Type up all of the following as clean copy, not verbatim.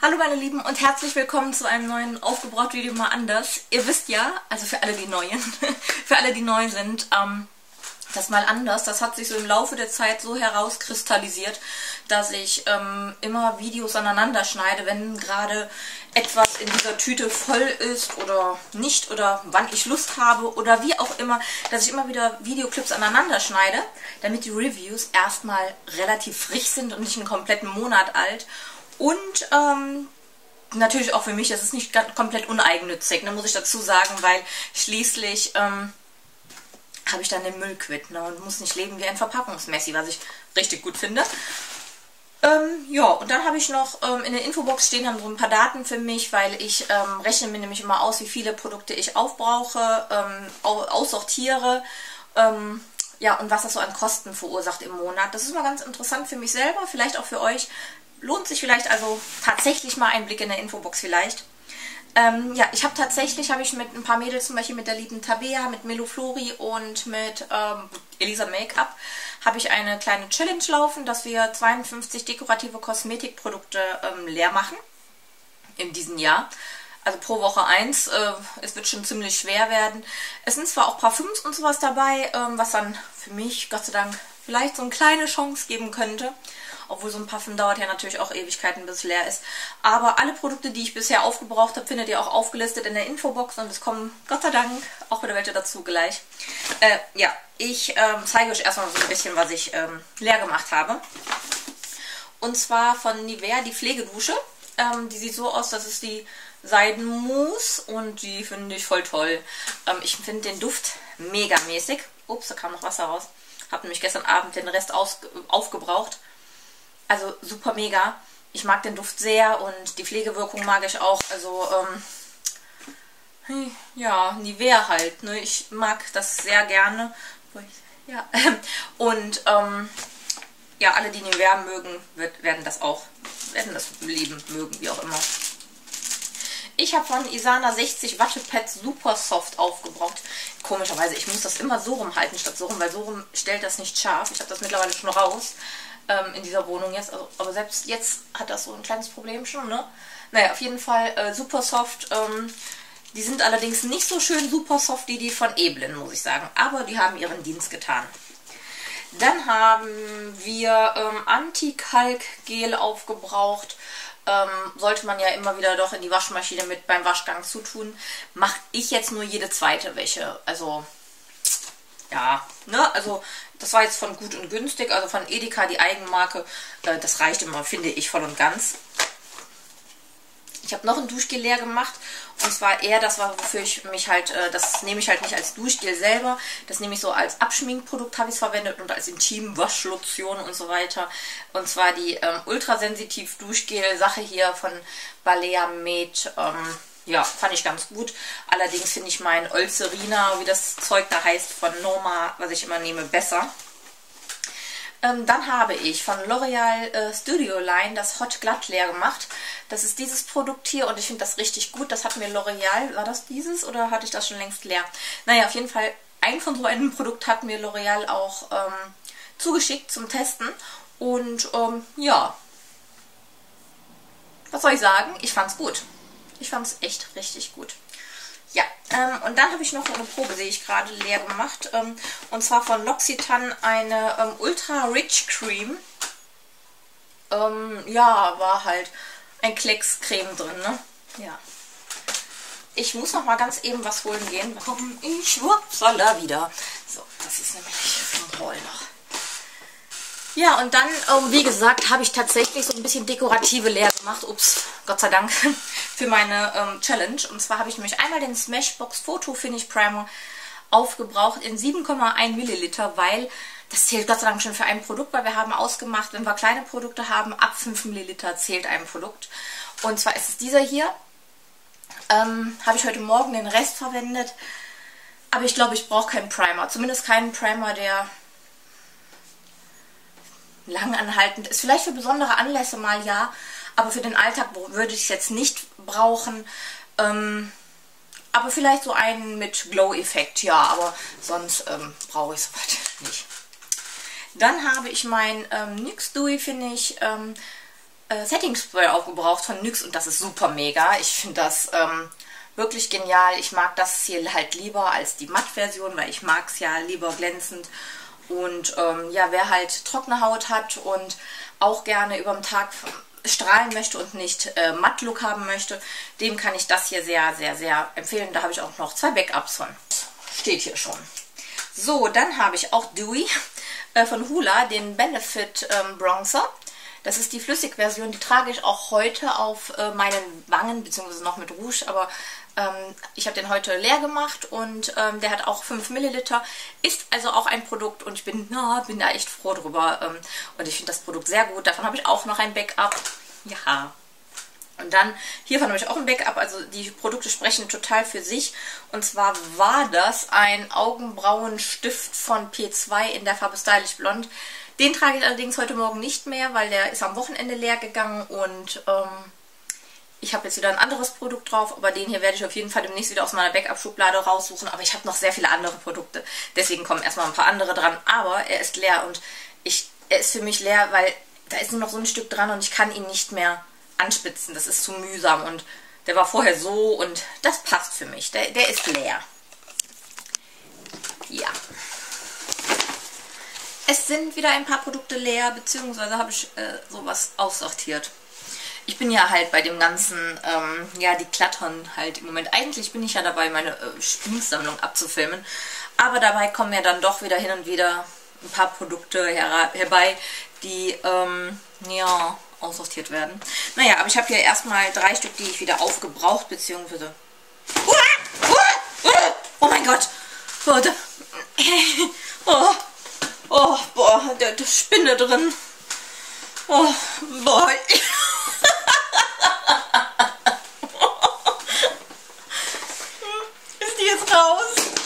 Hallo meine Lieben und herzlich willkommen zu einem neuen Aufgebraucht-Video mal anders. Ihr wisst ja, also für alle die Neuen, für alle die neu sind, das mal anders, das hat sich so im Laufe der Zeit so herauskristallisiert, dass ich immer Videos aneinander schneide, wenn gerade etwas in dieser Tüte voll ist oder nicht oder wann ich Lust habe oder wie auch immer, dass ich immer wieder Videoclips aneinander schneide, damit die Reviews erstmal relativ frisch sind und nicht einen kompletten Monat alt. Und natürlich auch für mich, das ist nicht komplett uneigennützig, ne, muss ich dazu sagen, weil schließlich habe ich dann den Müll quitt, ne, und muss nicht leben wie ein Verpackungsmessi, was ich richtig gut finde. Ja, und dann habe ich noch in der Infobox stehen haben so ein paar Daten für mich, weil ich rechne mir nämlich immer aus, wie viele Produkte ich aufbrauche, aussortiere, ja, und was das so an Kosten verursacht im Monat. Das ist mal ganz interessant für mich selber, vielleicht auch für euch. Lohnt sich vielleicht also tatsächlich mal ein Blick in der Infobox vielleicht. Ja, ich habe mit ein paar Mädels, zum Beispiel mit der lieben Tabea, mit Meloflori und mit Elisa Make-up, habe ich eine kleine Challenge laufen, dass wir 52 dekorative Kosmetikprodukte leer machen in diesem Jahr. Also pro Woche 1. Es wird schon ziemlich schwer werden. Es sind zwar auch Parfüms und sowas dabei, was dann für mich, Gott sei Dank, vielleicht so eine kleine Chance geben könnte. Obwohl so ein Parfüm dauert ja natürlich auch Ewigkeiten, bis es leer ist. Aber alle Produkte, die ich bisher aufgebraucht habe, findet ihr auch aufgelistet in der Infobox. Und es kommen, Gott sei Dank, auch wieder welche dazu gleich. Ja, ich zeige euch erstmal so ein bisschen, was ich leer gemacht habe. Und zwar von Nivea die Pflegedusche. Die sieht so aus, das ist die Seidenmousse und die finde ich voll toll. Ich finde den Duft megamäßig. Ups, da kam noch Wasser raus. Habe nämlich gestern Abend den Rest aufgebraucht. Also super mega. Ich mag den Duft sehr und die Pflegewirkung mag ich auch. Also, ja, Nivea halt. Ne? Ich mag das sehr gerne. Ja. Und, ja, alle, die Nivea mögen, werden das lieben, mögen, wie auch immer. Ich habe von Isana 60 Wattepads Super Soft aufgebraucht. Komischerweise, ich muss das immer so rumhalten statt so rum, weil so rum stellt das nicht scharf. Ich habe das mittlerweile schon raus in dieser Wohnung jetzt. Also, aber selbst jetzt hat das so ein kleines Problem schon, ne? Naja, auf jeden Fall Super Soft. Die sind allerdings nicht so schön Super Soft wie die von Evelyn, muss ich sagen. Aber die haben ihren Dienst getan. Dann haben wir Anti-Kalk-Gel aufgebraucht. Sollte man ja immer wieder doch in die Waschmaschine mit beim Waschgang zutun. Mache ich jetzt nur jede zweite Wäsche. Also, ja, ne, also das war jetzt von Gut und Günstig, also von Edeka, die Eigenmarke. Das reicht immer, finde ich, voll und ganz. Ich habe noch ein Duschgel leer gemacht. Und zwar eher, das war, wofür ich mich halt, das nehme ich halt nicht als Duschgel selber. Das nehme ich so als Abschminkprodukt, habe ich es verwendet und als Intim-Waschlotion und so weiter. Und zwar die ultrasensitiv Duschgel-Sache hier von Balea Med. Ja, fand ich ganz gut. Allerdings finde ich mein Eucerina, wie das Zeug da heißt, von Norma, was ich immer nehme, besser. Dann habe ich von L'Oreal Studio Line das Hot Glatt leer gemacht. Das ist dieses Produkt hier und ich finde das richtig gut. Das hat mir L'Oreal, war das dieses oder hatte ich das schon längst leer? Naja, auf jeden Fall, ein von so einem Produkt hat mir L'Oreal auch zugeschickt zum Testen. Und ja, was soll ich sagen? Ich fand's gut. Ich fand's echt richtig gut. Ja, und dann habe ich noch eine Probe, sehe ich gerade, leer gemacht. Und zwar von L'Occitane eine Ultra Rich Cream. Ja, war halt ein Klecks Creme drin, ne? Ja. Ich muss noch mal ganz eben was holen gehen. Komm, ich wupsala wieder. So, das ist nämlich vom Haul noch. Ja, und dann, wie gesagt, habe ich tatsächlich so ein bisschen dekorative leer gemacht. Ups, Gott sei Dank, für meine Challenge. Und zwar habe ich nämlich einmal den Smashbox Photo Finish Primer aufgebraucht in 7,1 Milliliter, weil das zählt Gott sei Dank schon für ein Produkt, weil wir haben ausgemacht, wenn wir kleine Produkte haben, ab 5 Milliliter zählt ein Produkt. Und zwar ist es dieser hier. Habe ich heute Morgen den Rest verwendet. Aber ich glaube, ich brauche keinen Primer. Zumindest keinen Primer, der langanhaltend ist. Vielleicht für besondere Anlässe mal ja, aber für den Alltag würde ich es jetzt nicht brauchen. Aber vielleicht so einen mit Glow-Effekt, ja, aber sonst brauche ich es nicht. Dann habe ich mein NYX Dewy Finish Setting Spray aufgebraucht von NYX und das ist super mega. Ich finde das wirklich genial. Ich mag das hier halt lieber als die Matt-Version, weil ich mag es ja lieber glänzend. Und ja, wer halt trockene Haut hat und auch gerne über den Tag strahlen möchte und nicht Matt-Look haben möchte, dem kann ich das hier sehr, sehr, sehr empfehlen. Da habe ich auch noch 2 Backups von. Steht hier schon. So, dann habe ich auch Dewy von Hoola, den Benefit Bronzer. Das ist die Flüssigversion, die trage ich auch heute auf meinen Wangen, beziehungsweise noch mit Rouge, aber ich habe den heute leer gemacht und der hat auch 5 Milliliter, ist also auch ein Produkt und ich bin da echt froh drüber und ich finde das Produkt sehr gut. Davon habe ich auch noch ein Backup. Ja. Und dann, hiervon habe ich auch ein Backup, also die Produkte sprechen total für sich. Und zwar war das ein Augenbrauenstift von P2 in der Farbe Stylish Blond. Den trage ich allerdings heute Morgen nicht mehr, weil der ist am Wochenende leer gegangen und ich habe jetzt wieder ein anderes Produkt drauf, aber den hier werde ich auf jeden Fall demnächst wieder aus meiner Backup-Schublade raussuchen. Aber ich habe noch sehr viele andere Produkte, deswegen kommen erstmal ein paar andere dran. Aber er ist leer und er ist für mich leer, weil da ist nur noch so ein Stück dran und ich kann ihn nicht mehr anspitzen. Das ist zu mühsam und der war vorher so und das passt für mich. Der ist leer. Ja. Es sind wieder ein paar Produkte leer, beziehungsweise habe ich sowas aussortiert. Ich bin ja halt bei dem ganzen, ja, die klattern halt im Moment. Eigentlich bin ich ja dabei, meine Spielsammlung abzufilmen. Aber dabei kommen ja dann doch wieder hin und wieder ein paar Produkte herbei, die, ja, aussortiert werden. Naja, aber ich habe hier erstmal 3 Stück, die ich wieder aufgebraucht, beziehungsweise... Oh mein Gott! Oh, boah, da ist Spinne drin. Oh, boah. Ist die jetzt raus?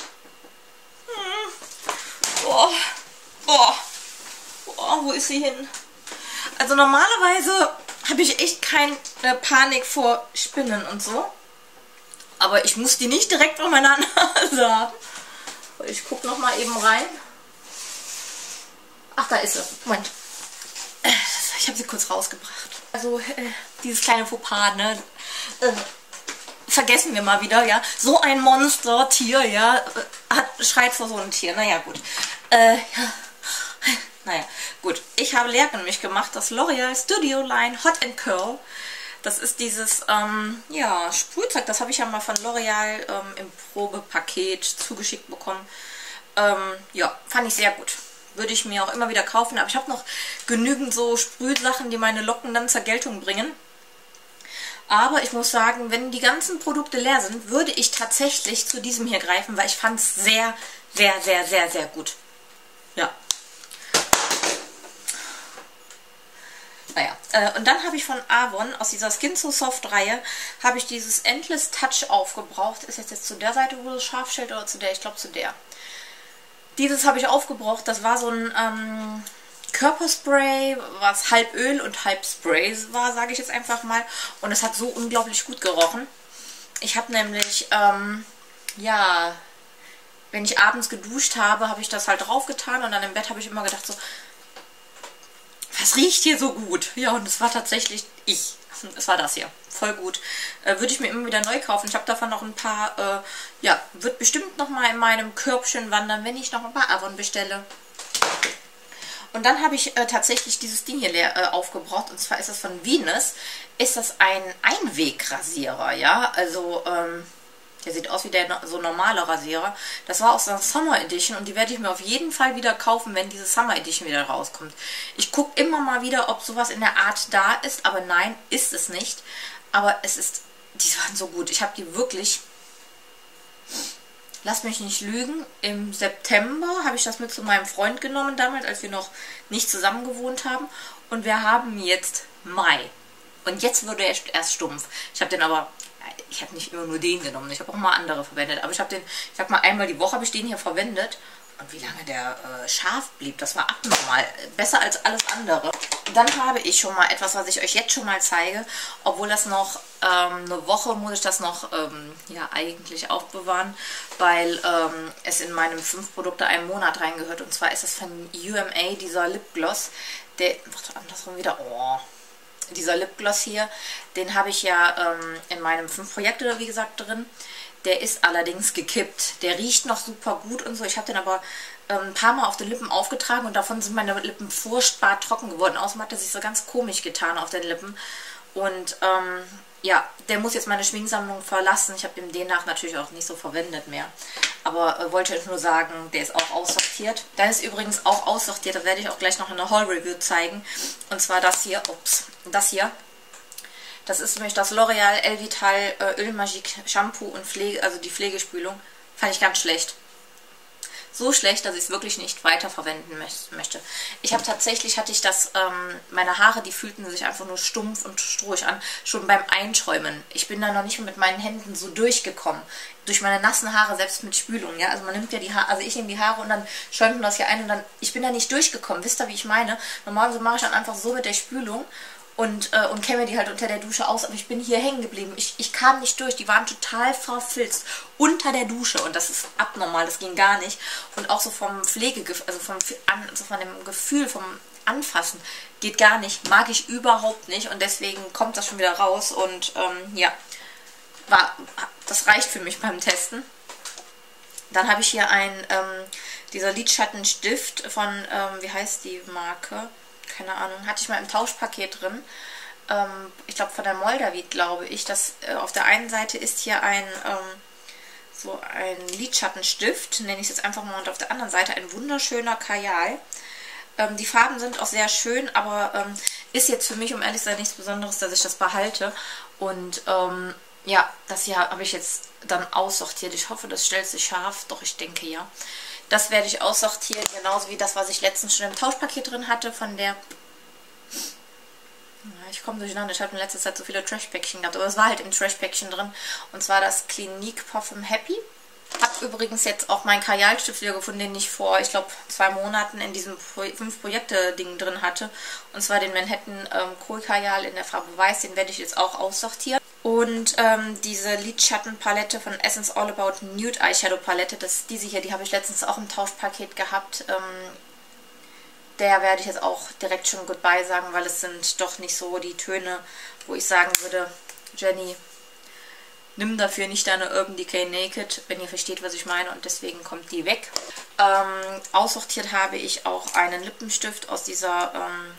Boah. Boah. Boah, wo ist sie hin? Also normalerweise habe ich echt keine Panik vor Spinnen und so. Aber ich muss die nicht direkt vor meiner Nase haben. Ich gucke noch mal eben rein. Ach, da ist sie. Moment. Ich habe sie kurz rausgebracht. Also dieses kleine Fauxpas, ne? Vergessen wir mal wieder, ja. So ein Monster-Tier, ja. Schreit vor so einem Tier. Naja, gut. Ja. Naja, gut. Ich habe leer nämlich gemacht das L'Oreal Studio Line Hot and Curl. Das ist dieses, ja, Sprühzeug. Das habe ich ja mal von L'Oreal im Probepaket zugeschickt bekommen. Ja, fand ich sehr gut. Würde ich mir auch immer wieder kaufen. Aber ich habe noch genügend so Sprühsachen, die meine Locken dann zur Geltung bringen. Aber ich muss sagen, wenn die ganzen Produkte leer sind, würde ich tatsächlich zu diesem hier greifen, weil ich fand es sehr, sehr, sehr, sehr, sehr gut. Ja. Naja, und dann habe ich von Avon aus dieser Skin So Soft Reihe habe ich dieses Endless Touch aufgebraucht. Ist jetzt zu der Seite, wo es scharf stellt, oder zu der? Ich glaube zu der. Dieses habe ich aufgebraucht. Das war so ein Körperspray, was halb Öl und halb Spray war, sage ich jetzt einfach mal. Und es hat so unglaublich gut gerochen. Ich habe nämlich, ja, wenn ich abends geduscht habe, habe ich das halt draufgetan und dann im Bett habe ich immer gedacht so, was riecht hier so gut? Ja, und es war tatsächlich ich. Es war das hier. Voll gut. Würde ich mir immer wieder neu kaufen. Ich habe davon noch ein paar, ja, wird bestimmt noch mal in meinem Körbchen wandern, wenn ich noch ein paar Avon bestelle. Und dann habe ich tatsächlich dieses Ding hier aufgebraucht. Und zwar ist das von Venus. Ist das ein Einwegrasierer, ja? Also, der sieht aus wie der so normale Rasierer. Das war aus der Summer Edition und die werde ich mir auf jeden Fall wieder kaufen, wenn diese Summer Edition wieder rauskommt. Ich gucke immer mal wieder, ob sowas in der Art da ist, aber nein, ist es nicht. Aber es ist, die waren so gut. Ich habe die wirklich, lasst mich nicht lügen, im September habe ich das mit zu meinem Freund genommen damals, als wir noch nicht zusammen gewohnt haben. Und wir haben jetzt Mai. Und jetzt wurde er erst stumpf. Ich habe den aber... Ich habe nicht immer nur den genommen, ich habe auch mal andere verwendet. Aber ich habe den, ich sag mal, einmal die Woche habe ich den hier verwendet. Und wie lange der scharf blieb, das war abnormal. Besser als alles andere. Dann habe ich schon mal etwas, was ich euch jetzt schon mal zeige. Obwohl das noch eine Woche, muss ich das noch ja, eigentlich aufbewahren. Weil es in meinem 5 Produkte einen Monat reingehört. Und zwar ist es von UMA, dieser Lipgloss. Der, warte, andersrum wieder, oh... Dieser Lipgloss hier, den habe ich ja in meinem 5 Projekte, wie gesagt, drin. Der ist allerdings gekippt. Der riecht noch super gut und so. Ich habe den aber ein paar Mal auf den Lippen aufgetragen und davon sind meine Lippen furchtbar trocken geworden. Außerdem hat er sich so ganz komisch getan auf den Lippen. Und ja, der muss jetzt meine Schminksammlung verlassen. Ich habe den demnach natürlich auch nicht so verwendet mehr. Aber wollte ich nur sagen, der ist auch aussortiert. Dann ist übrigens auch aussortiert, da werde ich auch gleich noch eine Haul-Review zeigen. Und zwar das hier, das hier. Das ist nämlich das L'Oreal Elvital Öl Magique Shampoo und Pflege, also die Pflegespülung. Fand ich ganz schlecht. So schlecht, dass ich es wirklich nicht weiterverwenden möchte. Hatte ich das, meine Haare, die fühlten sich einfach nur stumpf und strohig an, schon beim Einschäumen. Ich bin da noch nicht mit meinen Händen so durchgekommen. Durch meine nassen Haare, selbst mit Spülung, ja. Also man nimmt ja die Haare, also ich nehme die Haare und dann schäumt man das hier ein und dann, ich bin da nicht durchgekommen. Wisst ihr, wie ich meine? Normalerweise mache ich dann einfach so mit der Spülung und kämme die halt unter der Dusche aus, aber ich bin hier hängen geblieben. Ich kam nicht durch, die waren total verfilzt unter der Dusche und das ist abnormal, das ging gar nicht. Und auch so vom Pflegegefühl, also von dem Gefühl, vom Anfassen, geht gar nicht, mag ich überhaupt nicht und deswegen kommt das schon wieder raus und ja, das reicht für mich beim Testen. Dann habe ich hier dieser Lidschattenstift von, wie heißt die Marke? Keine Ahnung, hatte ich mal im Tauschpaket drin. Ich glaube von der Moldavit, glaube ich. Auf der einen Seite ist hier so ein Lidschattenstift, nenne ich es jetzt einfach mal, und auf der anderen Seite ein wunderschöner Kajal. Die Farben sind auch sehr schön, aber ist jetzt für mich, um ehrlich zu sein, nichts Besonderes, dass ich das behalte. Und ja, das hier habe ich jetzt dann aussortiert. Ich hoffe, das stellt sich scharf, doch ich denke ja. Das werde ich aussortieren, genauso wie das, was ich letztens schon im Tauschpaket drin hatte, von der... Ja, ich komme durcheinander, ich habe in letzter Zeit so viele Trash-Päckchen gehabt, aber es war halt im Trash-Päckchen drin. Und zwar das Clinique Parfum Happy. Habe übrigens jetzt auch meinen Kajalstift wieder gefunden, den ich vor, ich glaube, 2 Monaten in diesem 5-Projekte-Ding drin hatte. Und zwar den Manhattan Kohl Kajal in der Farbe Weiß, den werde ich jetzt auch aussortieren. Und diese Lidschattenpalette von Essence All About Nude Eyeshadow Palette, das ist diese hier, die habe ich letztens auch im Tauschpaket gehabt. Der werde ich jetzt auch direkt schon Goodbye sagen, weil es sind doch nicht so die Töne, wo ich sagen würde, Jenny, nimm dafür nicht deine Urban Decay Naked, wenn ihr versteht, was ich meine, und deswegen kommt die weg. Aussortiert habe ich auch einen Lippenstift aus dieser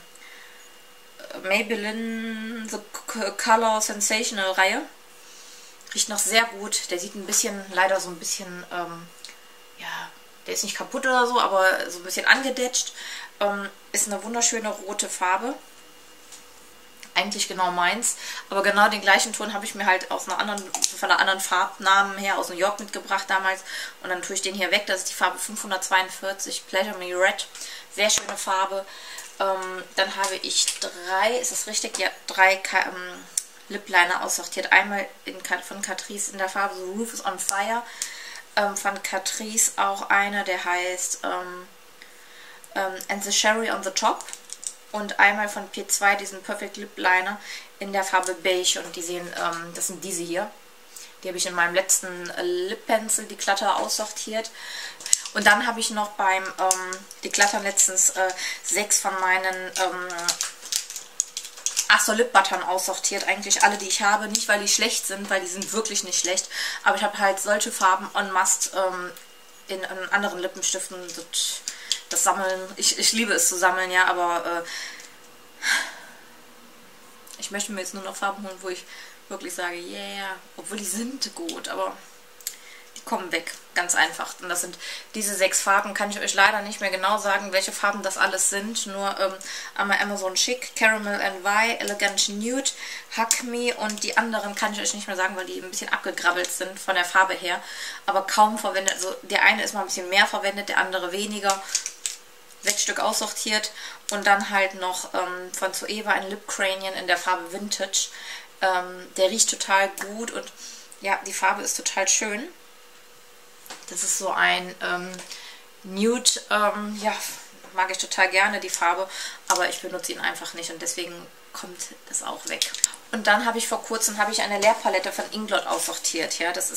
Maybelline The Color Sensational Reihe. Riecht noch sehr gut. Der sieht leider so ein bisschen, ja, der ist nicht kaputt oder so, aber so ein bisschen angedetscht. Ist eine wunderschöne rote Farbe. Eigentlich genau meins. Aber genau den gleichen Ton habe ich mir halt von einer anderen Farbnamen her aus New York mitgebracht damals. Und dann tue ich den hier weg. Das ist die Farbe 542 Pleasure Me Red. Sehr schöne Farbe. Dann habe ich 3, ist das richtig? Ja, 3 Lip Liner aussortiert. Einmal von Catrice in der Farbe so Roof is on Fire. Von Catrice auch einer, der heißt And the Cherry on the Top. Und einmal von P2 diesen Perfect Lip Liner in der Farbe Beige. Und die sehen, das sind diese hier. Die habe ich in meinem letzten Lip Pencil Declutter aussortiert. Und dann habe ich noch beim Decluttern letztens 6 von meinen Lip Buttern aussortiert. Eigentlich alle, die ich habe. Nicht, weil die schlecht sind, weil die sind wirklich nicht schlecht. Aber ich habe halt solche Farben en masse in anderen Lippenstiften. Das Sammeln, ich liebe es zu sammeln, ja, aber ich möchte mir jetzt nur noch Farben holen, wo ich wirklich sage, yeah, obwohl die sind gut, aber die kommen weg, ganz einfach. Und das sind diese 6 Farben, kann ich euch leider nicht mehr genau sagen, welche Farben das alles sind, nur einmal Amazon Chic, Caramel and Vi, Elegant Nude, Hug Me und die anderen kann ich euch nicht mehr sagen, weil die ein bisschen abgegrabbelt sind von der Farbe her, aber kaum verwendet, also der eine ist mal ein bisschen mehr verwendet, der andere weniger. 6 Stück aussortiert und dann halt noch von Zoeva ein Lip Cranion in der Farbe Vintage. Der riecht total gut und ja, die Farbe ist total schön. Das ist so ein Nude, ja, mag ich total gerne, die Farbe, aber ich benutze ihn einfach nicht und deswegen kommt das auch weg. Und dann habe ich vor kurzem eine Leerpalette von Inglot aussortiert. Ja, das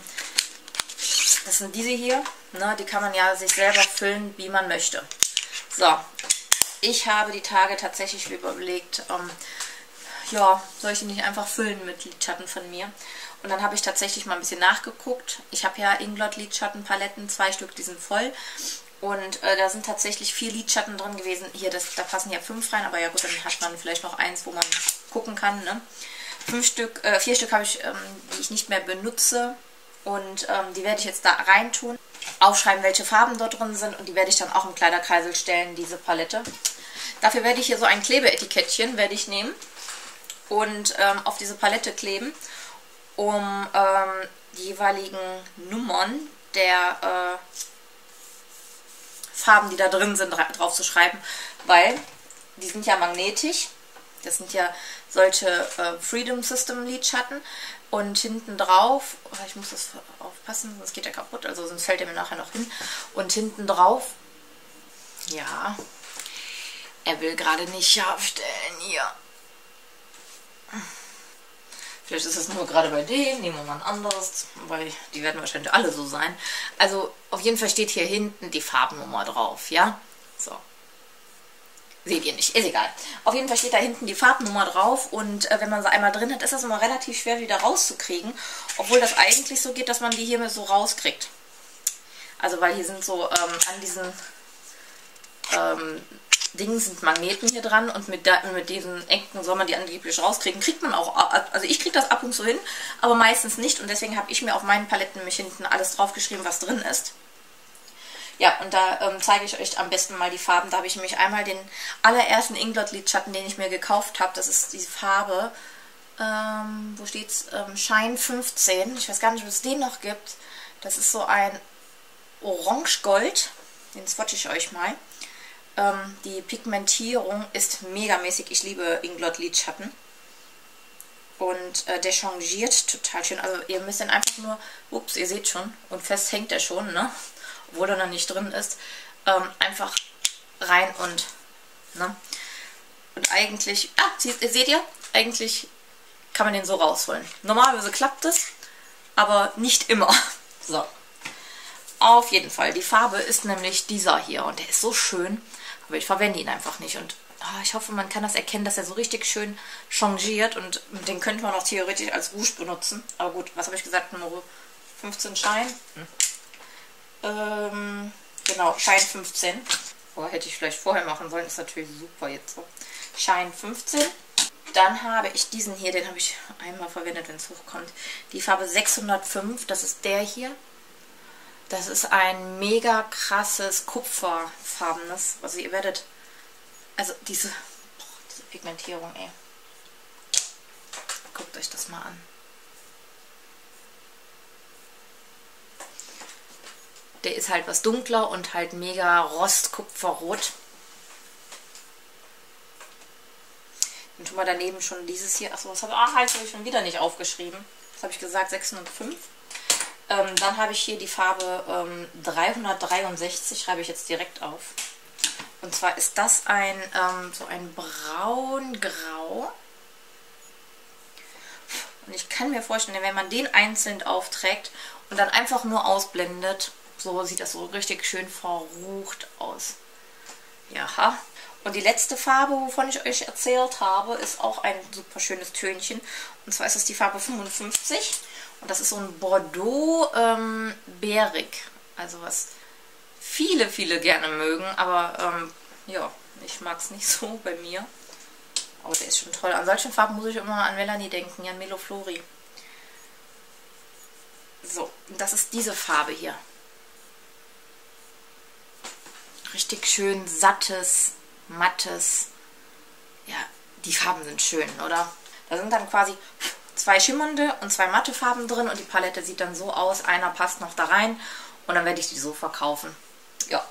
sind diese hier, ne, die kann man ja sich selber füllen, wie man möchte. So, ich habe die Tage tatsächlich überlegt, ja, soll ich die nicht einfach füllen mit Lidschatten von mir? Und dann habe ich tatsächlich mal ein bisschen nachgeguckt. Ich habe ja Inglot Lidschattenpaletten, 2 Stück, die sind voll. Und da sind tatsächlich 4 Lidschatten drin gewesen. Hier, da passen ja 5 rein, aber ja gut, dann hat man vielleicht noch eins, wo man gucken kann. Ne? 4 Stück habe ich, die ich nicht mehr benutze. Und die werde ich jetzt da rein tun. Aufschreiben, welche Farben dort drin sind. Und die werde ich dann auch im Kleiderkreisel stellen, diese Palette. Dafür werde ich hier so ein Klebeetikettchen werde ich nehmen. Und auf diese Palette kleben, um die jeweiligen Nummern der Farben, die da drin sind, drauf zu schreiben, weil die sind ja magnetisch. Das sind ja solche Freedom System Lidschatten. Und hinten drauf, oh, ich muss das aufpassen, sonst geht der kaputt, also sonst fällt er mir nachher noch hin. Und hinten drauf, ja, er will gerade nicht scharf stellen hier. Vielleicht ist es nur gerade bei denen, nehmen wir mal ein anderes, weil die werden wahrscheinlich alle so sein. Also auf jeden Fall steht hier hinten die Farbennummer drauf, ja? So. Seht ihr nicht, ist egal. Auf jeden Fall steht da hinten die Farbnummer drauf und wenn man sie einmal drin hat, ist das immer relativ schwer wieder rauszukriegen. Obwohl das eigentlich so geht, dass man die hier so rauskriegt. Also weil hier sind so an diesen Dingen sind Magneten hier dran und mit diesen Ecken soll man die angeblich rauskriegen. Kriegt man auch, also ich kriege das ab und zu hin, aber meistens nicht. Und deswegen habe ich mir auf meinen Paletten nämlich hinten alles draufgeschrieben, was drin ist. Ja, und da zeige ich euch am besten mal die Farben. Da habe ich nämlich einmal den allerersten Inglot Lidschatten, den ich mir gekauft habe. Das ist die Farbe, wo steht's? Shine 15. Ich weiß gar nicht, ob es den noch gibt. Das ist so ein Orange-Gold. Den swatche ich euch mal. Die Pigmentierung ist megamäßig. Ich liebe Inglot Lidschatten. Und der changiert total schön. Also ihr müsst den einfach nur, ups, ihr seht schon, und fest hängt er schon, ne? Obwohl er noch nicht drin ist, einfach rein und, ne? Und eigentlich, seht ihr, eigentlich kann man den so rausholen. Normalerweise klappt es, aber nicht immer. So. Auf jeden Fall, die Farbe ist nämlich dieser hier und der ist so schön, aber ich verwende ihn einfach nicht und ich hoffe, man kann das erkennen, dass er so richtig schön changiert und den könnte man auch theoretisch als Rouge benutzen. Aber gut, was habe ich gesagt? Nummer 15 Shine. Genau, Shine 15. Oh, hätte ich vielleicht vorher machen sollen, ist natürlich super jetzt so. Shine 15. Dann habe ich diesen hier, den habe ich einmal verwendet, wenn es hochkommt. Die Farbe 605, das ist der hier. Das ist ein mega krasses Kupferfarbenes. Also ihr werdet, also diese Pigmentierung, ey. Guckt euch das mal an. Der ist halt was dunkler und halt mega Rostkupferrot. Und schon mal daneben schon dieses hier. Achso, das habe ich schon wieder nicht aufgeschrieben. Das habe ich gesagt, 605. Dann habe ich hier die Farbe 363, schreibe ich jetzt direkt auf. Und zwar ist das so ein braun-grau. Und ich kann mir vorstellen, wenn man den einzeln aufträgt und dann einfach nur ausblendet, so sieht das so richtig schön verrucht aus. Ja. Und die letzte Farbe, wovon ich euch erzählt habe, ist auch ein super schönes Tönchen. Und zwar ist es die Farbe 55. Und das ist so ein Bordeaux-Beerig. Also was viele gerne mögen. Aber ja, ich mag es nicht so bei mir. Aber der ist schon toll. An solchen Farben muss ich immer an Melanie denken, an Melo Flori. So, das ist diese Farbe hier. Richtig schön sattes, mattes. Ja, die Farben sind schön, oder? Da sind dann quasi 2 schimmernde und 2 matte Farben drin und die Palette sieht dann so aus. Einer passt noch da rein und dann werde ich die so verkaufen. Ja.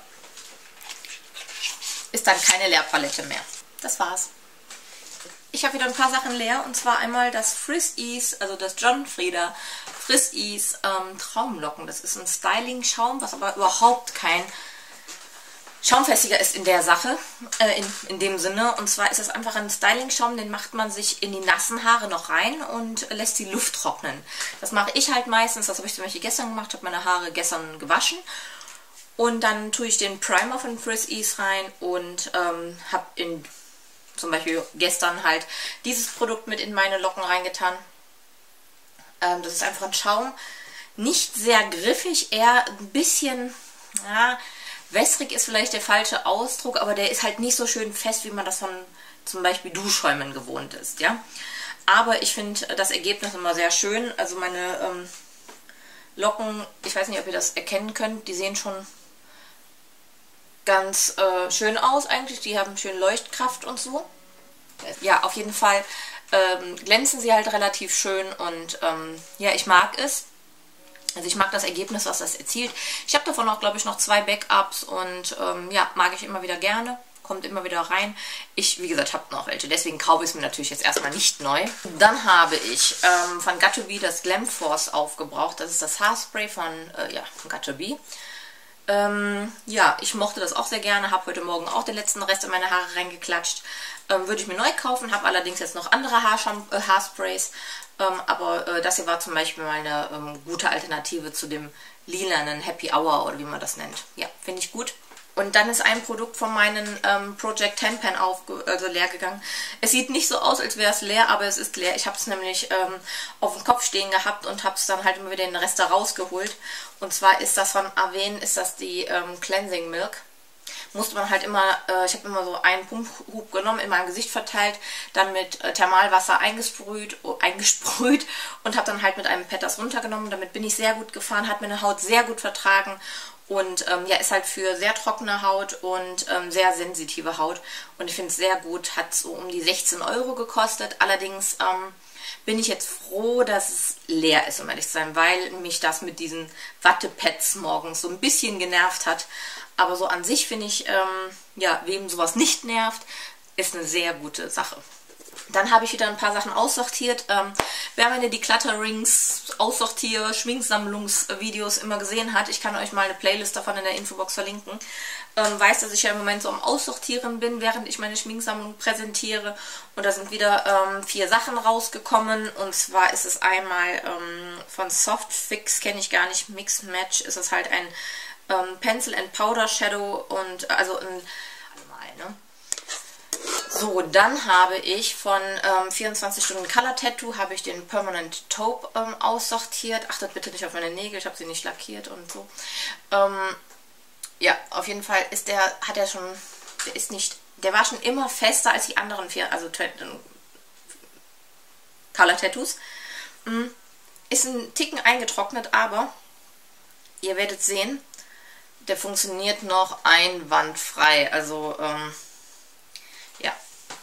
Ist dann keine Leerpalette mehr. Das war's. Ich habe wieder ein paar Sachen leer und zwar einmal das Frizz Ease, also das John Frieda Frizz Ease Traumlocken. Das ist ein Styling-Schaum, was aber überhaupt kein schaumfestiger ist in der Sache, in dem Sinne. Und zwar ist es einfach ein Styling-Schaum, den macht man sich in die nassen Haare noch rein und lässt die Luft trocknen. Das mache ich halt meistens, das habe ich zum Beispiel gestern gemacht, habe meine Haare gestern gewaschen. Und dann tue ich den Primer von Frizz Ease rein und habe in zum Beispiel gestern halt dieses Produkt mit in meine Locken reingetan. Das ist einfach ein Schaum. Nicht sehr griffig, eher ein bisschen, ja, wässrig ist vielleicht der falsche Ausdruck, aber der ist halt nicht so schön fest, wie man das von zum Beispiel Duschschäumen gewohnt ist, ja. Aber ich finde das Ergebnis immer sehr schön. Also meine Locken, ich weiß nicht, ob ihr das erkennen könnt, die sehen schon ganz schön aus eigentlich. Die haben schön Leuchtkraft und so. Ja, auf jeden Fall glänzen sie halt relativ schön und ja, ich mag es. Also ich mag das Ergebnis, was das erzielt. Ich habe davon auch, glaube ich, noch 2 Backups und ja, mag ich immer wieder gerne. Kommt immer wieder rein. Ich, wie gesagt, habe noch welche, deswegen kaufe ich es mir natürlich jetzt erstmal nicht neu. Dann habe ich von Got2b das Glam Force aufgebraucht. Das ist das Haarspray von Got2b. Ja, ich mochte das auch sehr gerne, habe heute Morgen auch den letzten Rest in meine Haare reingeklatscht. Würde ich mir neu kaufen, habe allerdings jetzt noch andere Haarsprays, aber das hier war zum Beispiel mal eine gute Alternative zu dem lilanen Happy Hour oder wie man das nennt. Ja, finde ich gut. Und dann ist ein Produkt von meinen Project Tan Pan leer gegangen. Es sieht nicht so aus, als wäre es leer, aber es ist leer. Ich habe es nämlich auf dem Kopf stehen gehabt und habe es dann halt immer wieder den Rest da rausgeholt. Und zwar ist das von Avène, ist das die Cleansing Milk. Musste man halt immer, ich habe immer so einen Pumphub genommen, in meinem Gesicht verteilt, dann mit Thermalwasser eingesprüht und habe dann halt mit einem Pad das runtergenommen. Damit bin ich sehr gut gefahren, hat meine Haut sehr gut vertragen. Und ja, ist halt für sehr trockene Haut und sehr sensitive Haut. Und ich finde es sehr gut, hat so um die 16 € gekostet. Allerdings bin ich jetzt froh, dass es leer ist, um ehrlich zu sein, weil mich das mit diesen Wattepads morgens so ein bisschen genervt hat. Aber so an sich finde ich, ja, wem sowas nicht nervt, ist eine sehr gute Sache. Dann habe ich wieder ein paar Sachen aussortiert. Wer meine Declutter-Rings, Aussortier-, Schminksammlungsvideos immer gesehen hat, ich kann euch mal eine Playlist davon in der Infobox verlinken, weiß, dass ich ja im Moment so am Aussortieren bin, während ich meine Schminksammlung präsentiere. Und da sind wieder 4 Sachen rausgekommen. Und zwar ist es einmal von Softfix, kenne ich gar nicht, Mix Match, ist es halt ein Pencil and Powder Shadow und also ein... So, dann habe ich von 24 Stunden Color Tattoo habe ich den Permanent Taupe aussortiert. Achtet bitte nicht auf meine Nägel, ich habe sie nicht lackiert und so. Ja, auf jeden Fall ist der, der war schon immer fester als die anderen 4, also Color Tattoos. Ist ein Ticken eingetrocknet, aber ihr werdet sehen, der funktioniert noch einwandfrei. Also, ja.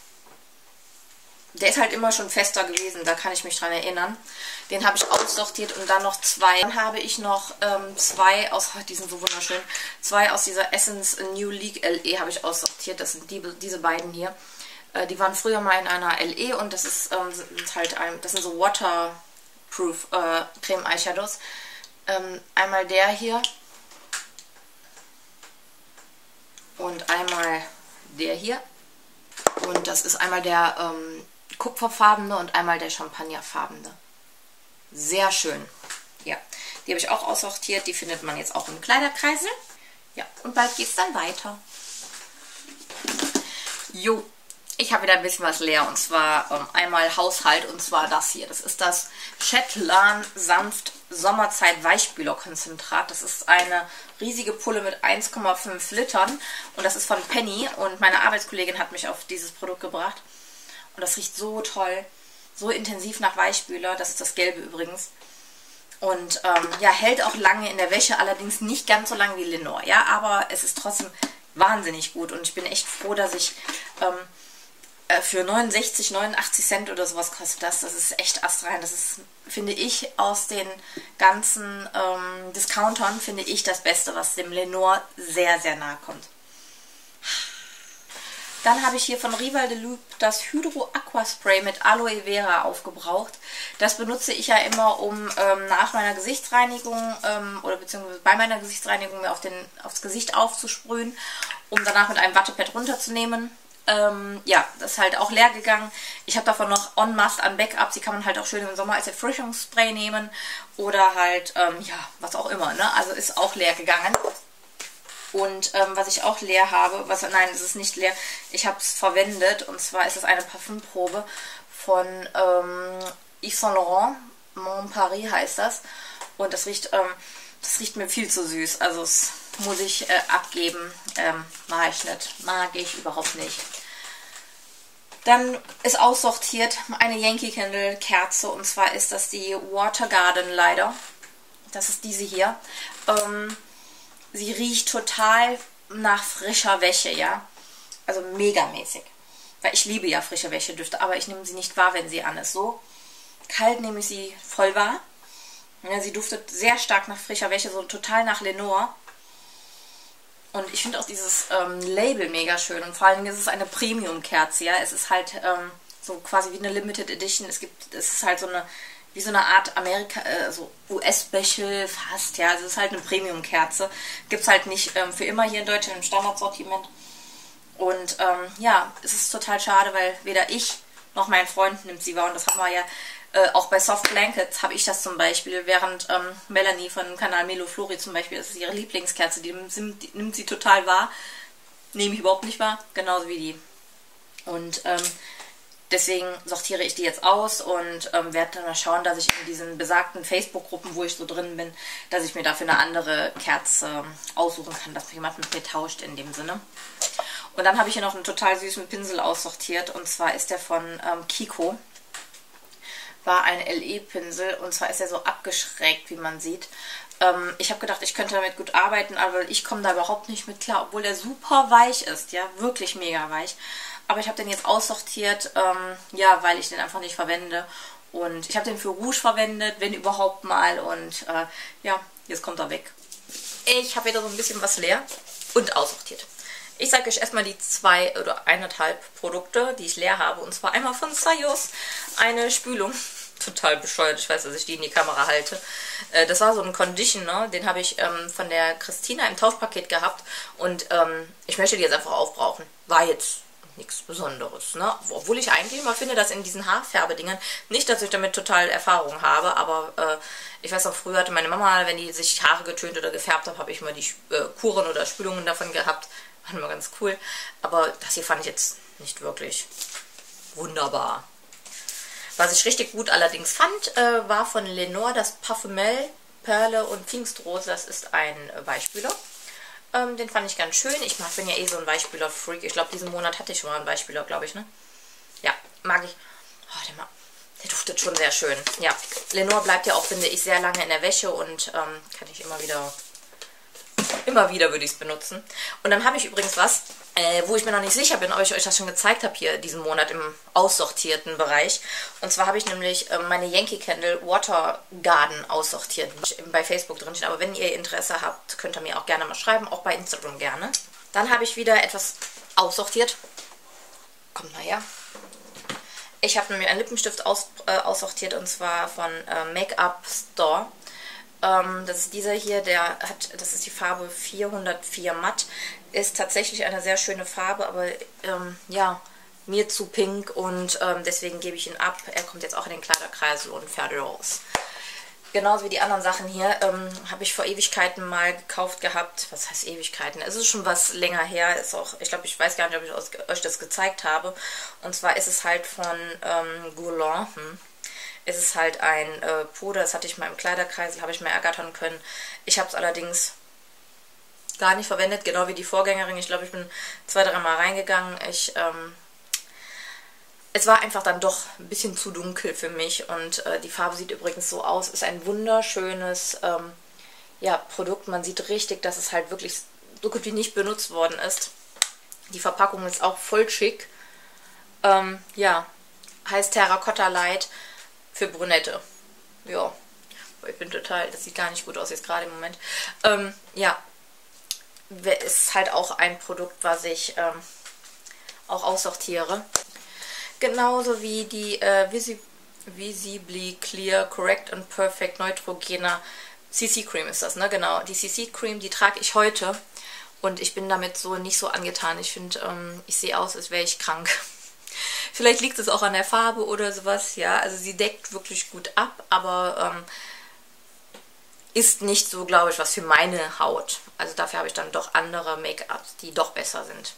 Der ist halt immer schon fester gewesen, da kann ich mich dran erinnern. Den habe ich aussortiert und dann noch 2. Dann habe ich noch 2 aus, die sind so wunderschön, 2 aus dieser Essence New League LE habe ich aussortiert. Das sind diese beiden hier. Die waren früher mal in einer LE und das ist halt das sind so Waterproof Creme Eyeshadows. Einmal der hier und einmal der hier. Und das ist einmal der kupferfarbene und einmal der champagnerfarbene. Sehr schön. Ja, die habe ich auch aussortiert. Die findet man jetzt auch im Kleiderkreisel. Ja, und bald geht es dann weiter. Jo, ich habe wieder ein bisschen was leer. Und zwar einmal Haushalt. Und zwar das hier. Das ist das Shetland Sanft Sommerzeit Weichspülerkonzentrat. Das ist eine riesige Pulle mit 1,5 Litern. Und das ist von Penny. Und meine Arbeitskollegin hat mich auf dieses Produkt gebracht. Und das riecht so toll, so intensiv nach Weichspüler. Das ist das Gelbe übrigens. Und ja, hält auch lange in der Wäsche, allerdings nicht ganz so lang wie Lenor. Ja, aber es ist trotzdem wahnsinnig gut. Und ich bin echt froh, dass ich für 69, 89 Cent oder sowas kostet das. Das ist echt astrein. Das ist, finde ich, aus den ganzen Discountern, finde ich das Beste, was dem Lenor sehr, sehr nahe kommt. Dann habe ich hier von Rival de Loop das Hydro Aqua Spray mit Aloe Vera aufgebraucht. Das benutze ich ja immer, um nach meiner Gesichtsreinigung oder beziehungsweise bei meiner Gesichtsreinigung mir aufs Gesicht aufzusprühen, um danach mit einem Wattepad runterzunehmen. Ja, das ist halt auch leer gegangen. Ich habe davon noch en masse an Backups. Die kann man halt auch schön im Sommer als Erfrischungsspray nehmen oder halt, ja, was auch immer, ne? Also ist auch leer gegangen. Und was ich auch leer habe, nein, es ist nicht leer, ich habe es verwendet, und zwar ist es eine Parfümprobe von Yves Saint Laurent, Mon Paris heißt das. Und das riecht mir viel zu süß, also das muss ich abgeben, mag ich nicht, mag ich überhaupt nicht. Dann ist aussortiert eine Yankee Candle Kerze, und zwar ist das die Water Garden Lighter. Das ist diese hier. Sie riecht total nach frischer Wäsche, ja. Also megamäßig. Weil ich liebe ja frische Wäschedüfte, aber ich nehme sie nicht wahr, wenn sie an ist. So kalt nehme ich sie voll wahr. Ja, sie duftet sehr stark nach frischer Wäsche, so total nach Lenore. Und ich finde auch dieses Label mega schön. Und vor allen Dingen ist es eine Premium-Kerze, ja. Es ist halt so quasi wie eine Limited Edition. Es ist halt so eine Art so US-Special fast, ja. Also es ist halt eine Premium-Kerze. Gibt es halt nicht für immer hier in Deutschland im Standardsortiment. Und ja, es ist total schade, weil weder ich noch mein Freund nimmt sie wahr. Und das haben wir ja auch bei Soft Blankets habe ich das zum Beispiel, während Melanie von dem Kanal Melo Flori zum Beispiel, das ist ihre Lieblingskerze, die nimmt sie total wahr. Nehme ich überhaupt nicht wahr, genauso wie die. Und deswegen sortiere ich die jetzt aus und werde dann mal schauen, dass ich in diesen besagten Facebook-Gruppen, wo ich so drin bin, dass ich mir dafür eine andere Kerze aussuchen kann, dass jemand mit mir tauscht in dem Sinne. Und dann habe ich hier noch einen total süßen Pinsel aussortiert, und zwar ist der von Kiko. War ein LE-Pinsel, und zwar ist er so abgeschrägt, wie man sieht. Ich habe gedacht, ich könnte damit gut arbeiten, aber ich komme da überhaupt nicht mit klar, obwohl der super weich ist, ja, wirklich mega weich. Aber ich habe den jetzt aussortiert, ja, weil ich den einfach nicht verwende. Und ich habe den für Rouge verwendet, wenn überhaupt mal, und ja, jetzt kommt er weg. Ich habe wieder so ein bisschen was leer und aussortiert. Ich zeige euch erstmal die 2 oder 1,5 Produkte, die ich leer habe. Und zwar einmal von Sayos eine Spülung. Total bescheuert, ich weiß, dass ich die in die Kamera halte. Das war so ein Conditioner, den habe ich von der Christina im Tauschpaket gehabt. Und ich möchte die jetzt einfach aufbrauchen. War jetzt nichts Besonderes, ne? Obwohl ich eigentlich immer finde, dass in diesen Haarfärbedingern, nicht, dass ich damit total Erfahrung habe, aber ich weiß auch, früher hatte meine Mama, wenn die sich Haare getönt oder gefärbt hat, habe ich immer die Kuren oder Spülungen davon gehabt. Waren immer ganz cool. Aber das hier fand ich jetzt nicht wirklich wunderbar. Was ich richtig gut allerdings fand, war von Lenore das Parfumel Perle und Pfingstrose. Das ist ein Weichspüler. Den fand ich ganz schön. Bin ja eh so ein Weichspüler-Freak. Ich glaube, diesen Monat hatte ich schon mal einen Weichspüler, glaube ich, ne? Ja, mag ich. Oh, der duftet schon sehr schön. Ja, Lenore bleibt ja auch, finde ich, sehr lange in der Wäsche und kann ich immer wieder würde ich es benutzen. Und dann habe ich übrigens was, wo ich mir noch nicht sicher bin, ob ich euch das schon gezeigt habe hier diesen Monat im aussortierten Bereich. Und zwar habe ich nämlich meine Yankee Candle Water Garden aussortiert. Bei Facebook drin steht. Aber wenn ihr Interesse habt, könnt ihr mir auch gerne mal schreiben. Auch bei Instagram gerne. Dann habe ich wieder etwas aussortiert. Kommt mal her. Ich habe nämlich einen Lippenstift aussortiert, und zwar von Make-up Store. Das ist dieser hier, das ist die Farbe 404 Matt. Ist tatsächlich eine sehr schöne Farbe, aber ja, mir zu pink, und deswegen gebe ich ihn ab. Er kommt jetzt auch in den Kleiderkreisel und fertig raus. Genauso wie die anderen Sachen hier, habe ich vor Ewigkeiten mal gekauft gehabt. Was heißt Ewigkeiten? Es ist schon was länger her. Ist auch, ich glaube, ich weiß gar nicht, ob ich euch das gezeigt habe. Und zwar ist es halt von Guerlain. Es ist halt ein Puder, das hatte ich mal im Kleiderkreisel, habe ich mir ergattern können. Ich habe es allerdings gar nicht verwendet, genau wie die Vorgängerin. Ich glaube, ich bin 2-3 Mal reingegangen. Es war einfach dann doch ein bisschen zu dunkel für mich, und die Farbe sieht übrigens so aus. Ist ein wunderschönes ja, Produkt. Man sieht richtig, dass es halt wirklich so gut wie nicht benutzt worden ist. Die Verpackung ist auch voll schick. Ja, heißt Terracotta Light für Brünette. Ja, ich bin total, das sieht gar nicht gut aus jetzt gerade im Moment. Ja, ist halt auch ein Produkt, was ich auch aussortiere. Genauso wie die Visibly Clear Correct and Perfect Neutrogena CC Cream ist das, ne? Genau, die CC Cream, die trage ich heute, und ich bin damit so nicht so angetan. Ich finde, ich sehe aus, als wäre ich krank. Vielleicht liegt es auch an der Farbe oder sowas, ja. Also sie deckt wirklich gut ab, aber ist nicht so, glaube ich, was für meine Haut. Also dafür habe ich dann doch andere Make-ups, die doch besser sind.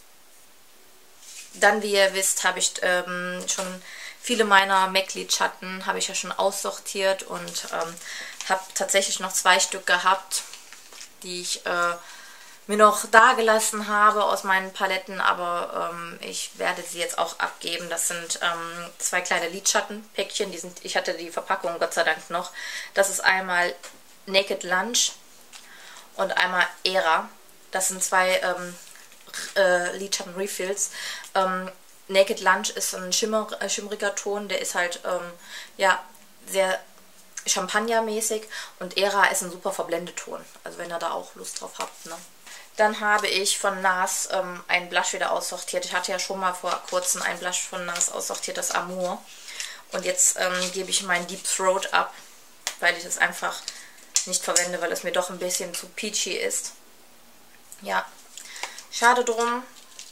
Dann, wie ihr wisst, habe ich schon viele meiner MAC-Lidschatten habe ich ja schon aussortiert und habe tatsächlich noch 2 Stück gehabt, die ich mir noch da gelassen habe aus meinen Paletten, aber ich werde sie jetzt auch abgeben. Das sind 2 kleine Lidschattenpäckchen, ich hatte die Verpackung Gott sei Dank noch. Das ist einmal Naked Lunch und einmal Era. Das sind 2 Lidschatten-Refills. Naked Lunch ist ein schimmeriger Ton, der ist halt ja, sehr Champagnermäßig, und Era ist ein super Verblendeton, also wenn ihr da auch Lust drauf habt, ne? Dann habe ich von NARS einen Blush wieder aussortiert. Ich hatte ja schon mal vor kurzem einen Blush von NARS aussortiert, das Amour. Und jetzt gebe ich meinen Deep Throat ab, weil ich es einfach nicht verwende, weil es mir doch ein bisschen zu peachy ist. Ja, schade drum,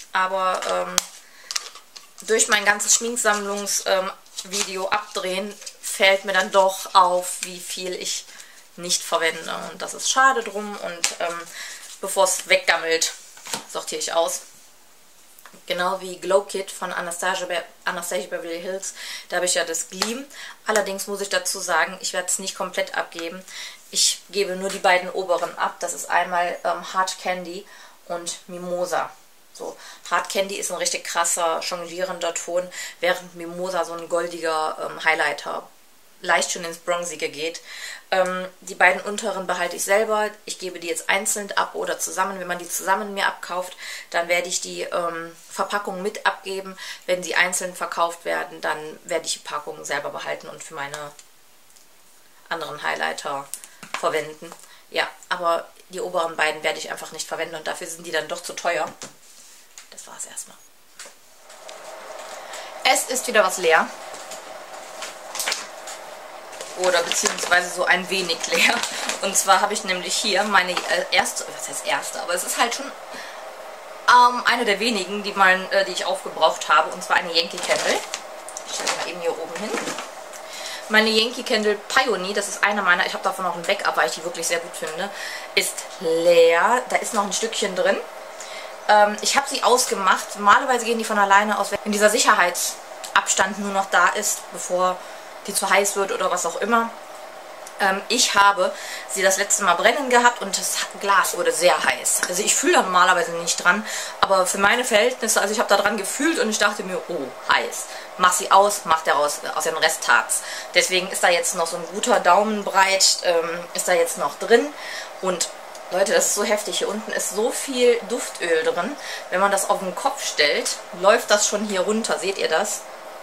aber durch mein ganzes Schminksammlungsvideo abdrehen fällt mir dann doch auf, wie viel ich nicht verwende. Und das ist schade drum, und bevor es weggammelt, sortiere ich aus. Genau wie Glow Kit von Anastasia Beverly Hills. Da habe ich ja das Gleam. Allerdings muss ich dazu sagen, ich werde es nicht komplett abgeben. Ich gebe nur die beiden oberen ab. Das ist einmal Hard Candy und Mimosa. So, Hard Candy ist ein richtig krasser, jonglierender Ton, während Mimosa so ein goldiger Highlighter leicht schon ins Bronzige geht. Die beiden unteren behalte ich selber. Ich gebe die jetzt einzeln ab oder zusammen. Wenn man die zusammen mir abkauft, dann werde ich die Verpackung mit abgeben. Wenn sie einzeln verkauft werden, dann werde ich die Packung selber behalten und für meine anderen Highlighter verwenden. Ja, aber die oberen beiden werde ich einfach nicht verwenden, und dafür sind die dann doch zu teuer. Das war es erstmal. Es ist wieder was leer. Oder beziehungsweise so ein wenig leer. Und zwar habe ich nämlich hier meine erste, was heißt erste, aber es ist halt schon eine der wenigen, die ich aufgebraucht habe. Und zwar eine Yankee Candle. Ich stelle mal eben hier oben hin. Meine Yankee Candle Pioneer, das ist eine meiner, ich habe davon noch ein Backup, weil ich die wirklich sehr gut finde, ist leer. Da ist noch ein Stückchen drin. Ich habe sie ausgemacht. Normalerweise gehen die von alleine aus, wenn dieser Sicherheitsabstand nur noch da ist, bevor die zu heiß wird oder was auch immer. Ich habe sie das letzte Mal brennen gehabt und das Glas wurde sehr heiß. Also ich fühle da normalerweise nicht dran, aber für meine Verhältnisse, also ich habe da dran gefühlt und ich dachte mir, oh, heiß. Mach sie aus, mach daraus aus dem Rest Tags. Deswegen ist da jetzt noch so ein guter Daumenbreit, ist da jetzt noch drin. Und Leute, das ist so heftig. Hier unten ist so viel Duftöl drin. Wenn man das auf den Kopf stellt, läuft das schon hier runter. Seht ihr das?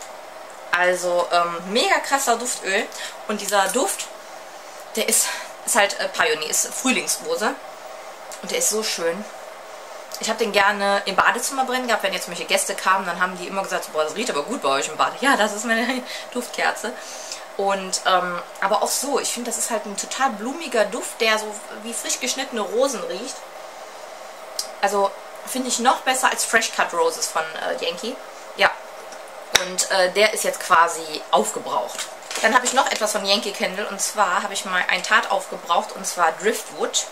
Also mega krasser Duftöl. Und dieser Duft, der ist halt Pioneer, ist Frühlingsrose. Und der ist so schön. Ich habe den gerne im Badezimmer brennen gehabt. Wenn jetzt welche Gäste kamen, dann haben die immer gesagt, boah, das riecht aber gut bei euch im Bad. Ja, das ist meine Duftkerze. Und aber auch so, ich finde, das ist halt ein total blumiger Duft, der so wie frisch geschnittene Rosen riecht. Also finde ich noch besser als Fresh Cut Roses von Yankee. Ja. Und der ist jetzt quasi aufgebraucht. Dann habe ich noch etwas von Yankee Candle, und zwar habe ich mal ein Tarte aufgebraucht, und zwar Driftwood.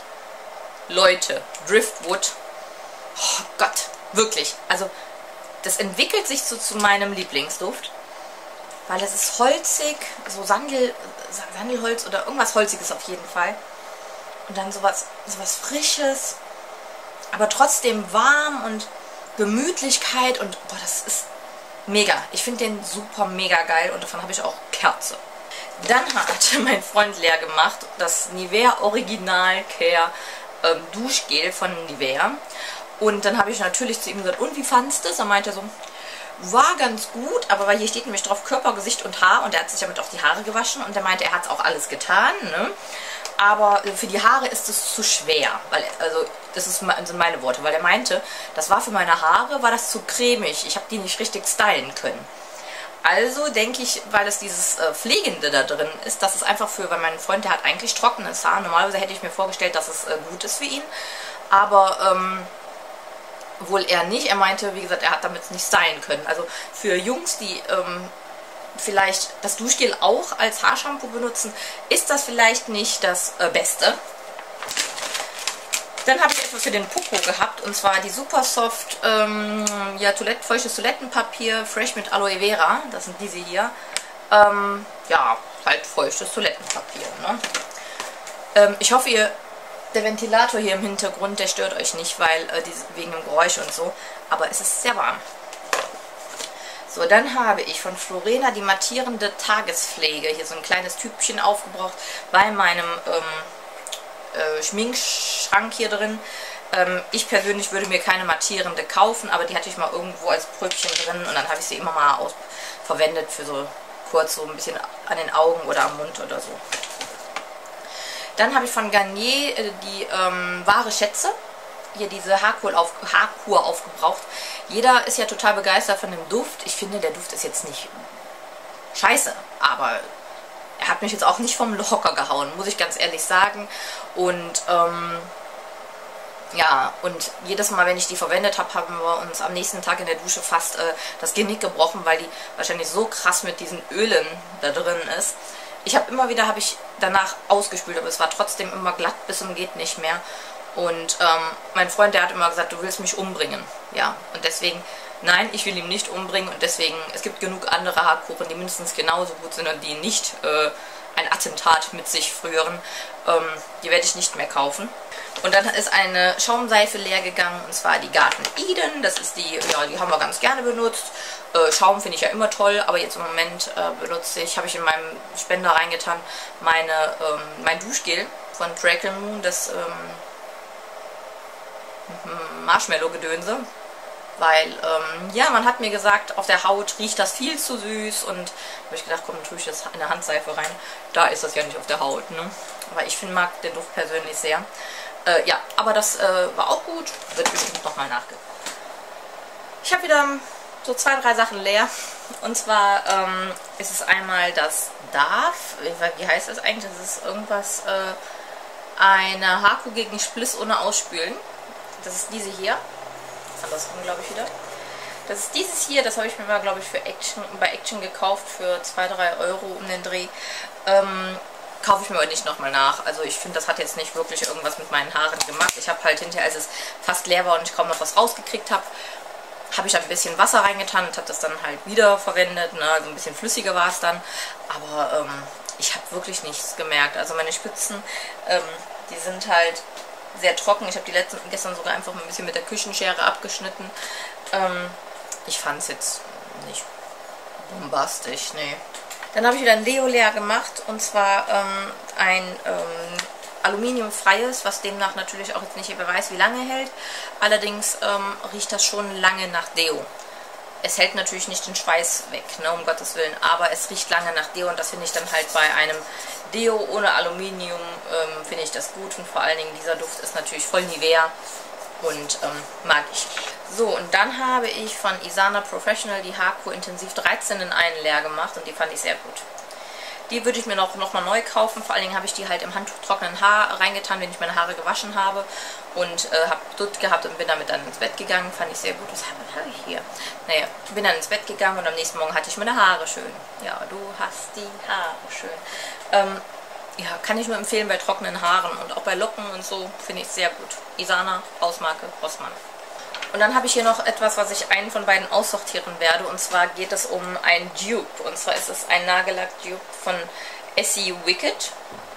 Leute, Driftwood. Oh Gott, wirklich. Also das entwickelt sich so zu meinem Lieblingsduft. Weil es ist holzig, so Sandelholz oder irgendwas Holziges auf jeden Fall. Und dann sowas Frisches, aber trotzdem warm und Gemütlichkeit, und boah, das ist mega. Ich finde den super mega geil, und davon habe ich auch Kerze. Dann hat mein Freund leer gemacht das Nivea Original Care Duschgel von Nivea. Und dann habe ich natürlich zu ihm gesagt, und wie fandest du das? Er meinte so, war ganz gut, aber weil hier steht nämlich drauf Körper, Gesicht und Haar, und er hat sich damit auch die Haare gewaschen, und er meinte, er hat es auch alles getan, ne? Aber für die Haare ist es zu schwer, weil, also das sind meine Worte, weil er meinte, das war für meine Haare, war das zu cremig, ich habe die nicht richtig stylen können. Also denke ich, weil es dieses Pflegende da drin ist, dass es einfach weil mein Freund, der hat eigentlich trockenes Haar, normalerweise hätte ich mir vorgestellt, dass es gut ist für ihn, aber wohl eher nicht. Er meinte, wie gesagt, er hat damit nicht stylen können. Also für Jungs, die vielleicht das Duschgel auch als Haarshampoo benutzen, ist das vielleicht nicht das Beste. Dann habe ich etwas für den Popo gehabt, und zwar die Super Soft ja, feuchtes Toilettenpapier, Fresh mit Aloe Vera. Das sind diese hier. Ja, halt feuchtes Toilettenpapier. Ne? Ich hoffe, der Ventilator hier im Hintergrund, der stört euch nicht, weil wegen dem Geräusch und so. Aber es ist sehr warm. So, dann habe ich von Florena die mattierende Tagespflege. Hier so ein kleines Tübchen aufgebraucht bei meinem Schminkschrank hier drin. Ich persönlich würde mir keine mattierende kaufen, aber die hatte ich mal irgendwo als Pröbchen drin und dann habe ich sie immer mal verwendet für so kurz so ein bisschen an den Augen oder am Mund oder so. Dann habe ich von Garnier die wahre Schätze. Hier diese Haarkur aufgebraucht. Jeder ist ja total begeistert von dem Duft. Ich finde, der Duft ist jetzt nicht scheiße, aber er hat mich jetzt auch nicht vom Hocker gehauen, muss ich ganz ehrlich sagen. Und ja, und jedes Mal, wenn ich die verwendet habe, haben wir uns am nächsten Tag in der Dusche fast das Genick gebrochen, weil die wahrscheinlich so krass mit diesen Ölen da drin ist. Ich habe immer wieder, danach ausgespült, aber es war trotzdem immer glatt bis zum geht nicht mehr. Und mein Freund, der hat immer gesagt, du willst mich umbringen. Ja, und deswegen, nein, ich will ihn nicht umbringen. Und deswegen, es gibt genug andere Haarkuren, die mindestens genauso gut sind und die nicht ein Attentat mit sich führen. Die werde ich nicht mehr kaufen. Und dann ist eine Schaumseife leer gegangen, und zwar die Garten Eden. Das ist die, ja, die haben wir ganz gerne benutzt. Schaum finde ich ja immer toll, aber jetzt im Moment benutze ich, habe ich in meinem Spender reingetan, mein Duschgel von Draco Moon, das Marshmallow-Gedönse, weil, ja, man hat mir gesagt, auf der Haut riecht das viel zu süß, und habe ich gedacht, komm, dann tue ich das in eine Handseife rein. Da ist das ja nicht auf der Haut, ne? Aber ich mag den Duft persönlich sehr. Ja, aber das war auch gut, wird bestimmt nochmal nachgekauft. Ich habe wieder so 2, 3 Sachen leer, und zwar ist es einmal das Darf, wie heißt das eigentlich? Das ist irgendwas, eine Haarkur gegen Spliss ohne Ausspülen. Das ist diese hier. Andersrum, glaube ich, wieder. Das ist dieses hier, das habe ich mir mal, glaube ich, bei Action gekauft für 2, 3 Euro um den Dreh. Kaufe ich mir aber nicht nochmal nach. Also ich finde, das hat jetzt nicht wirklich irgendwas mit meinen Haaren gemacht. Ich habe halt hinterher, als es fast leer war und ich kaum noch was rausgekriegt habe, habe ich da ein bisschen Wasser reingetan und habe das dann halt wieder verwendet. Ne? Also ein bisschen flüssiger war es dann. Aber ich habe wirklich nichts gemerkt. Also meine Spitzen, die sind halt sehr trocken. Ich habe die gestern sogar einfach ein bisschen mit der Küchenschere abgeschnitten. Ich fand es jetzt nicht bombastisch, nee. Dann habe ich wieder ein Deo leer gemacht, und zwar ein aluminiumfreies, was demnach natürlich auch jetzt nicht, wer weiß, wie lange hält. Allerdings riecht das schon lange nach Deo. Es hält natürlich nicht den Schweiß weg, ne, um Gottes Willen, aber es riecht lange nach Deo, und das finde ich dann halt bei einem Deo ohne Aluminium, finde ich das gut, und vor allen Dingen dieser Duft ist natürlich voll Nivea und mag ich. So, und dann habe ich von Isana Professional die Haarkur Intensiv 13 in einen leer gemacht, und die fand ich sehr gut. Die würde ich mir noch mal neu kaufen. Vor allen Dingen habe ich die halt im handtuchtrockenen Haar reingetan, wenn ich meine Haare gewaschen habe. Und habe Dutt gehabt und bin damit dann ins Bett gegangen. Fand ich sehr gut. Was habe ich hier? Naja, bin dann ins Bett gegangen, und am nächsten Morgen hatte ich meine Haare schön. Ja, du hast die Haare schön. Ja, kann ich nur empfehlen bei trockenen Haaren. Und auch bei Locken und so finde ich es sehr gut. Isana, Hausmarke, Rossmann. Und dann habe ich hier noch etwas, was ich einen von beiden aussortieren werde. Und zwar geht es um ein Dupe. Und zwar ist es ein Nagellack-Dupe von Essie Wicked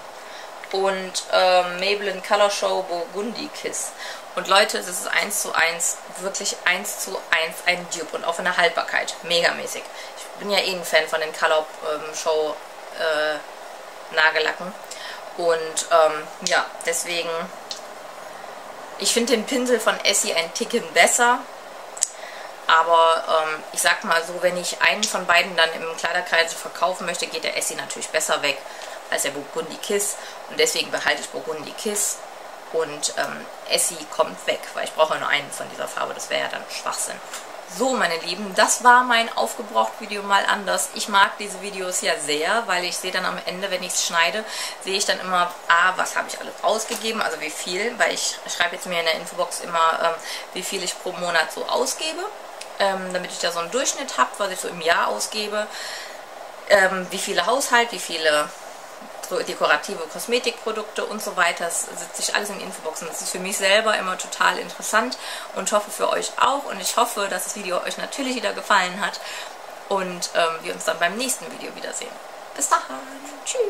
und Maybelline Color Show Burgundy Kiss. Und Leute, das ist 1:1, wirklich 1:1 ein Dupe. Und auch von der Haltbarkeit. Megamäßig. Ich bin ja eh ein Fan von den Color Show Nagellacken. Und ja, deswegen... Ich finde den Pinsel von Essie ein Ticken besser, aber ich sag mal so, wenn ich einen von beiden dann im Kleiderkreis verkaufen möchte, geht der Essie natürlich besser weg als der Burgundy Kiss, und deswegen behalte ich Burgundy Kiss, und Essie kommt weg, weil ich brauche nur einen von dieser Farbe, das wäre ja dann Schwachsinn. So, meine Lieben, das war mein Aufgebraucht-Video mal anders. Ich mag diese Videos ja sehr, weil ich sehe dann am Ende, wenn ich es schneide, sehe ich dann immer, was habe ich alles ausgegeben, also wie viel, weil ich schreibe jetzt mir in der Infobox immer, wie viel ich pro Monat so ausgebe, damit ich da so einen Durchschnitt habe, was ich so im Jahr ausgebe. wie viele Haushalt, wie viele dekorative Kosmetikprodukte und so weiter. Das sitzt sich alles in Infoboxen. Das ist für mich selber immer total interessant und hoffe für euch auch. Und ich hoffe, dass das Video euch natürlich wieder gefallen hat und wir uns dann beim nächsten Video wiedersehen. Bis dahin. Tschüss.